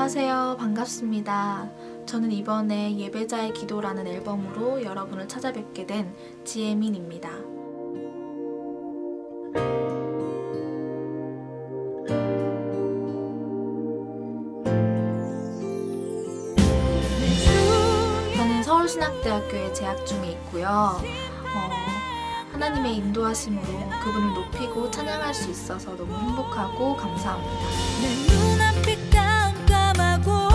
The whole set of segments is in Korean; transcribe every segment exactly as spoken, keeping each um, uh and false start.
안녕하세요. 반갑습니다. 저는 이번에 예배자의 기도라는 앨범으로 여러분을 찾아뵙게 된 지혜민입니다. 저는 서울신학대학교에 재학 중에 있고요. 어, 하나님의 인도하심으로 그분을 높이고 찬양할 수 있어서 너무 행복하고 감사합니다. 내 눈앞이 깜깜하고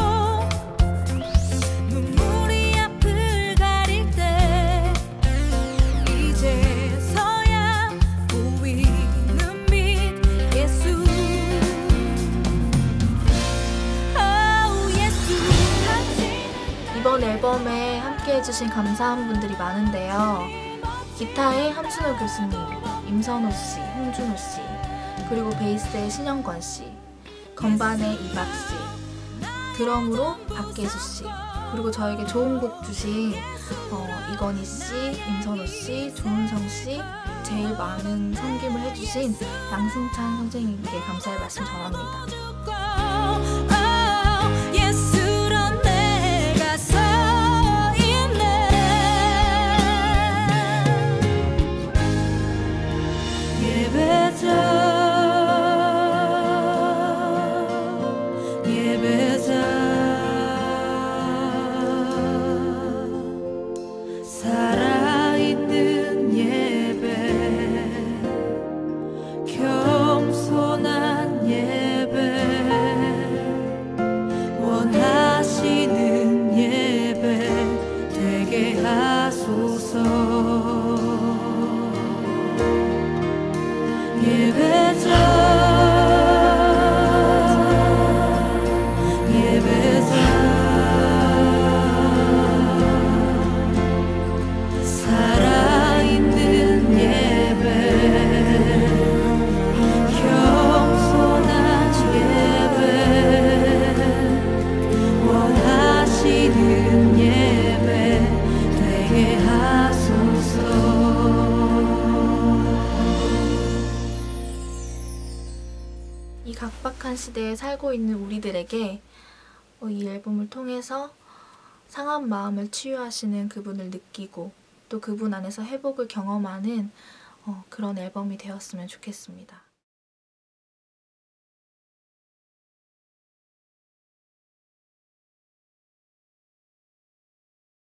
눈물이 앞을 가릴 때 이제서야 보이는 빛 예수. oh, 예수. 이번 앨범에 함께 해주신 감사한 분들이 많은데요. 기타의 함순호 교수님, 임선호 씨, 홍준호 씨, 그리고 베이스의 신영권 씨, 건반의 이박 씨, 드럼으로 박계수 씨, 그리고 저에게 좋은 곡 주신 어, 이건희 씨, 임선호 씨, 조은성 씨, 제일 많은 섬김을 해주신 양승찬 선생님께 감사의 말씀 전합니다. 살아있는 예배, 겸손한 예배, 원하시는 예배 되게 하소서. 예배자 이 각박한 시대에 살고 있는 우리들에게 이 앨범을 통해서 상한 마음을 치유하시는 그분을 느끼고 또 그분 안에서 회복을 경험하는 그런 앨범이 되었으면 좋겠습니다.